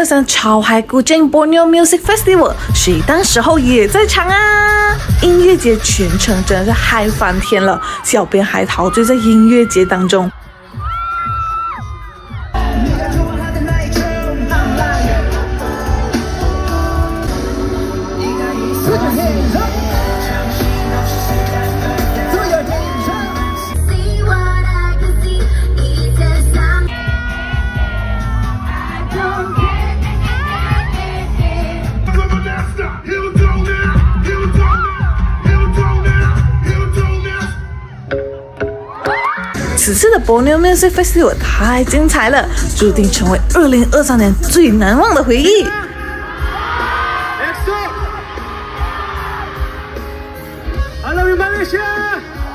2023超嗨古镇 Borneo Music Festival， 谁当时候也在场啊！音乐节全程真的是嗨翻天了，小编还陶醉在音乐节当中。 此次的 Borneo Music Festival 太精彩了，注定成为2023年最难忘的回忆。 I love you, Malaysia.